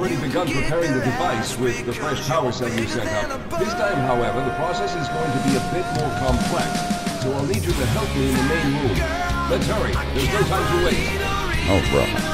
already begun preparing the device with the fresh power cell you set up. This time, however, the process is going to be a bit more complex, so I'll need you to help me in the main room. Let's hurry. There's no time to waste. Oh, bro.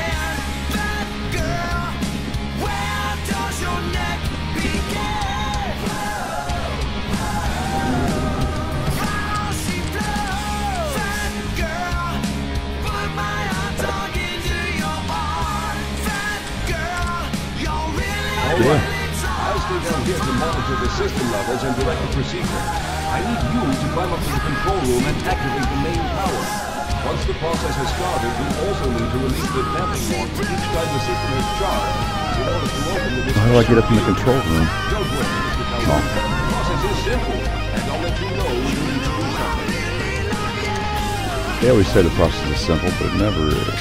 Alright, I'll stay down here to monitor the system levels and direct the procedure. I need you to climb up to the control room and activate the main power. Once the process has started, we also need to release the damping lock each time the system is charged in order to open the display. How do I get up in the control room? Don't worry, Mr. Calhoun. The process is simple, and I'll let you know when you need to do something. They always say the process is simple, but it never is.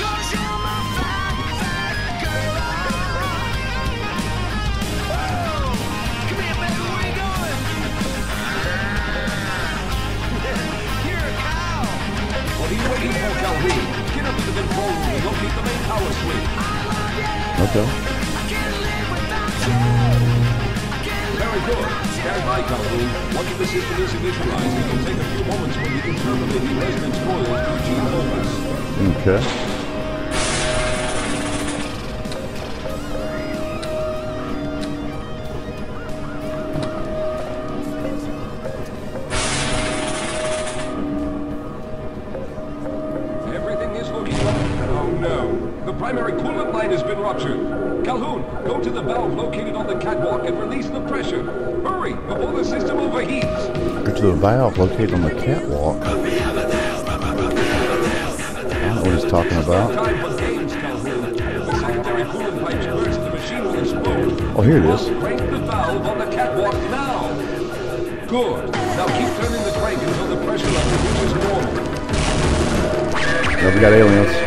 Okay. Very good. Stand by, Calhoun. Once the system is initialized, it will take a few moments for the internally resonance coils to achieve focus. Okay. Primary coolant line has been ruptured. Calhoun, go to the valve located on the catwalk and release the pressure. Hurry, before the system overheats. Go to the valve located on the catwalk. I don't know what he's talking about. Time for games, Calhoun. The secondary coolant pipes burst, the machine will explode. Oh, here it is. Crank the valve on the catwalk now. Good. Now keep turning the crank until the pressure level reaches normal. Now we got aliens.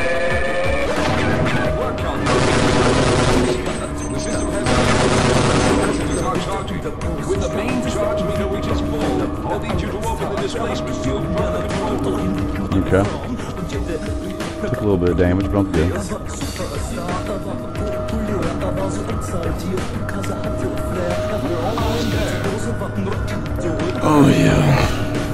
When the main charge meter reaches full, I'll need you to open the displacement field from the control room. Okay. Took a little bit of damage, but I'm good. We're almost there. Oh, yeah.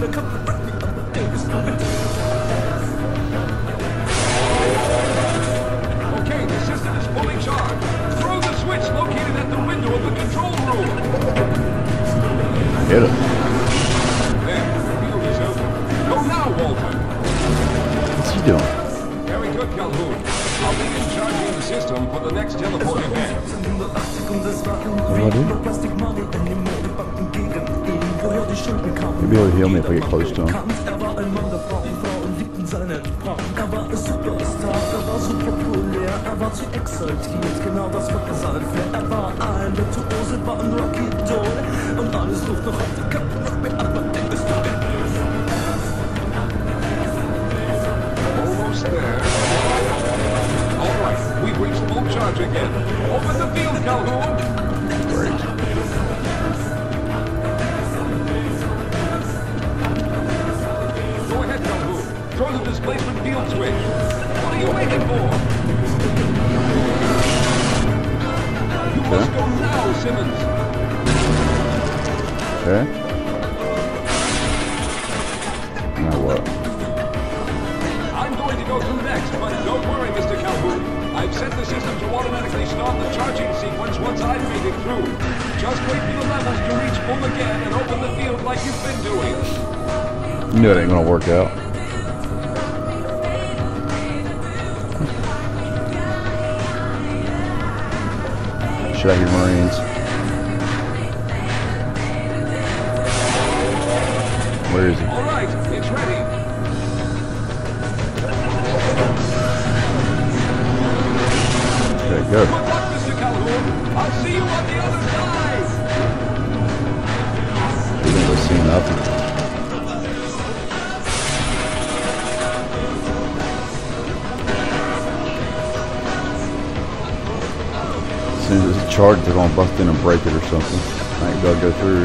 Okay, the system is fully charged. Throw the switch located at the window of the control room. Hit it. There, the field is open. Go now, Walter. What's he doing? Very good, Calhoun. I'll begin charging the system for the next teleport event. What do I do? Maybe he'll heal me if I get close to him. Almost there. Alright, we've reached full charge again. Open the field, Calhoun. Great. Go ahead, Calhoun. Throw the displacement field switch. What are you waiting for? You must go now, Simmons. Okay. Now what? I'm going to go through next, but don't worry, Mr. Calhoun. I've set the system to automatically start the charging sequence once I've made it through. Just wait for the levels to reach full again and open the field like you've been doing. You knew it ain't gonna work out. Should I hear Marines? Where is he? All right, it's ready. Okay, go. Good luck, Mr. Calhoun. I'll see you on the other side. We're gonna go see nothing. As soon as it's charged, they're gonna bust in and break it or something. I ain't gonna go through.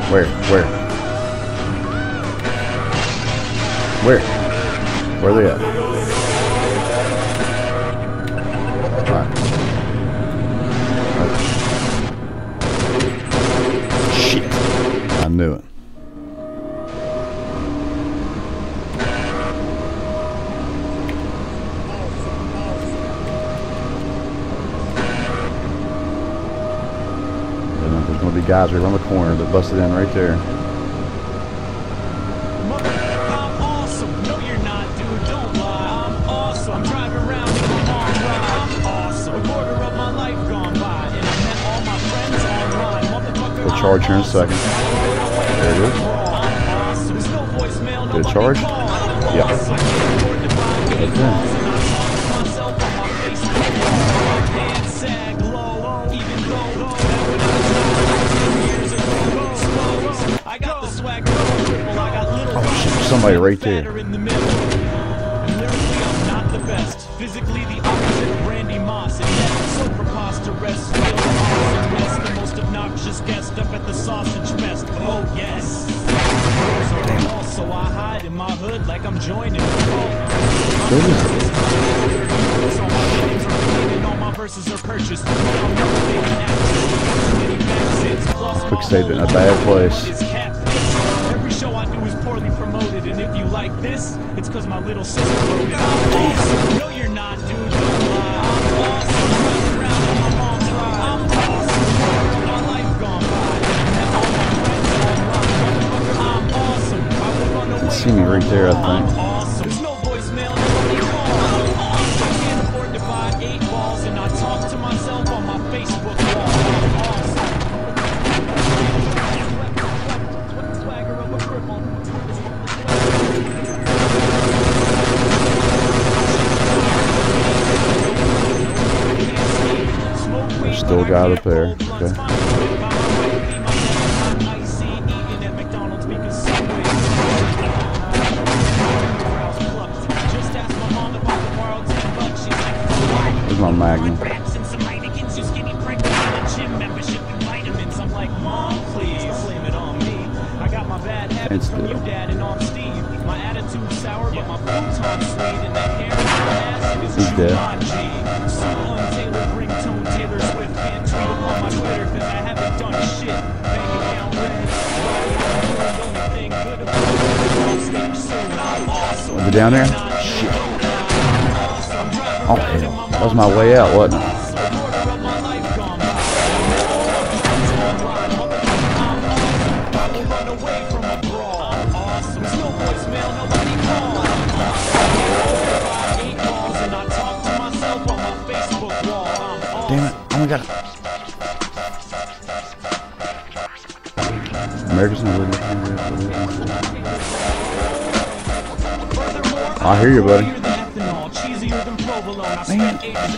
Where? Where are they at? Alright. Shit. I knew it. There's going to be guys right around the corner that busted in right there. We'll charge here in a second. There it is. Did it charge? Yeah. Okay. Oh shit, there's somebody right there. Physically the opposite of Randy Moss, and yet so preposterous. Still awesome, the most obnoxious guest up at the sausage fest. Oh yes. Also I hide in my hood like I'm joining all my verses are purchased. Quick save in a bad place. Every show I do is poorly promoted, and if you like this, it's cause my little sister wrote it. I'm awesome. No, you're not, dude. Don't lie. I'm awesome. Running around in my mom's ride. I'm awesome. My life gone by. I'm awesome. I will run away. You can see me right there, I think. I'm awesome. There's no voicemail, nobody call. I'm awesome. I can't afford to buy 8 balls, and I talk to myself on my Facebook wall. I'm awesome. Swagger of a cripple. Still got it there. Okay. There's my Magnum. It's still. He's dead. Was it down there? Shit. Oh hell. That was my way out, wasn't it? Damn it. Oh my god. America's not living. I hear you, buddy. Man.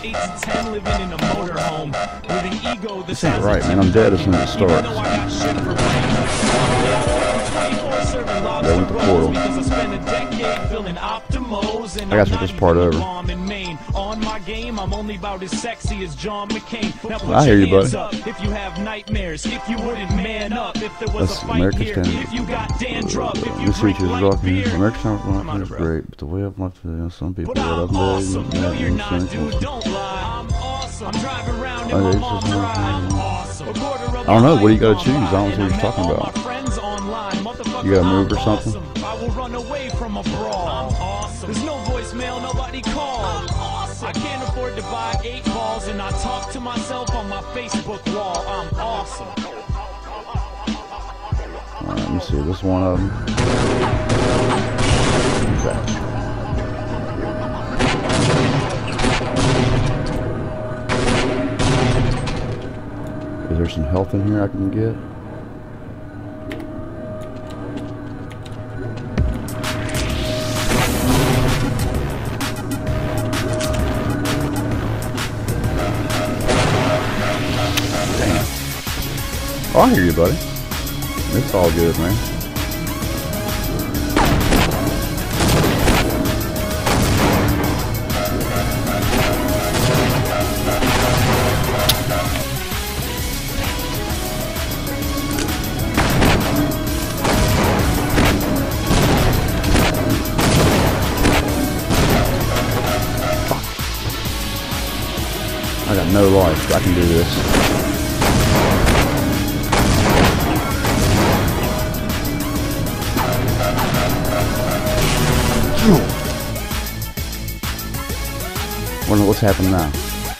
This ain't right, man. I'm dead as soon as it starts. That went the portal. I gotta take this part over. I hear you, buddy. Let's see, America's Standard. This feature is rocking. America's Standard is great, but the way I've left it, some people that I've I don't know, what do you gotta choose? I don't see what you're talking about. You gotta move or something? I will run away from a brawl. There's no voicemail, nobody call. I can't afford to buy 8 balls, and I talk to myself on my Facebook wall. I'm awesome. Alright, let me see, this one of them. Okay. Is there some health in here I can get? Damn. Oh, I hear you, buddy. It's all good, man. got no life. I can do this. Wonder what's happening now.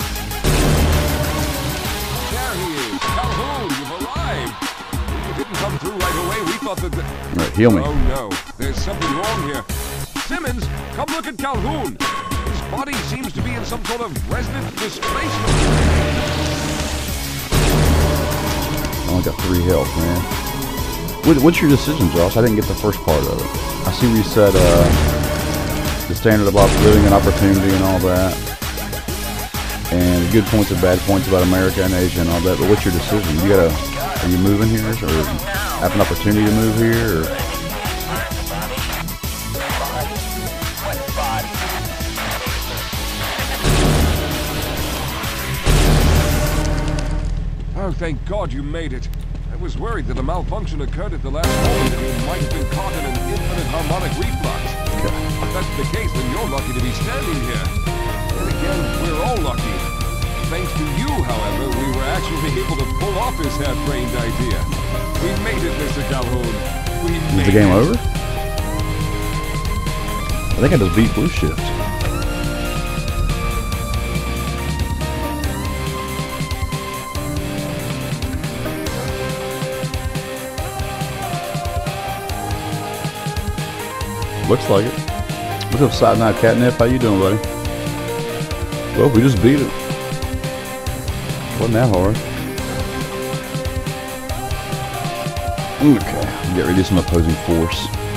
There he is. Calhoun, you've arrived. You didn't come through right away. We thought that Right, heal me. Oh no, there's something wrong here. Simmons, come look at Calhoun. His body seems to be in some sort of resonant displacement. I only got 3 health, man. What's your decision, Josh? I didn't get the first part of it. I see where you said the standard about living and opportunity and all that. And good points and bad points about America and Asia and all that, but what's your decision? Are you moving here, or have an opportunity to move here, or? Oh, thank God you made it. I was worried that a malfunction occurred at the last moment and you might have been caught in an infinite harmonic reflux. If that's the case, then you're lucky to be standing here. And again, we're all lucky. Thanks to you, however, we were actually able to pull off this half-brained idea. We made it, Mr. Calhoun. We made it. Is the game over? I think I just beat Blue Shift. Looks like it. What's up, Side Night Catnip? How you doing, buddy? Well, we just beat it. Wasn't that hard. Okay, get rid of some opposing force.